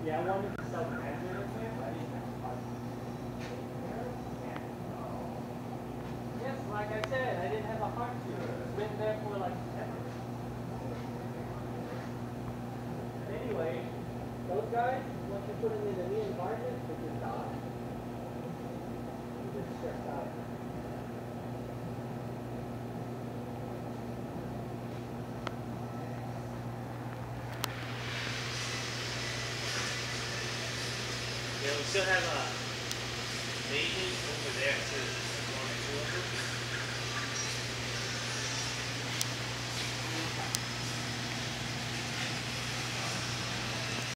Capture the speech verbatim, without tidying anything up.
Yeah, I wanted to self-manage it, but I didn't have a part. Yes, like I said, I didn't have a heart to. It's been there for like ever. But anyway, those guys, once you put them in a new environment, they just die. They just stress out. Yeah, we still have a baby over there too. One or two of them.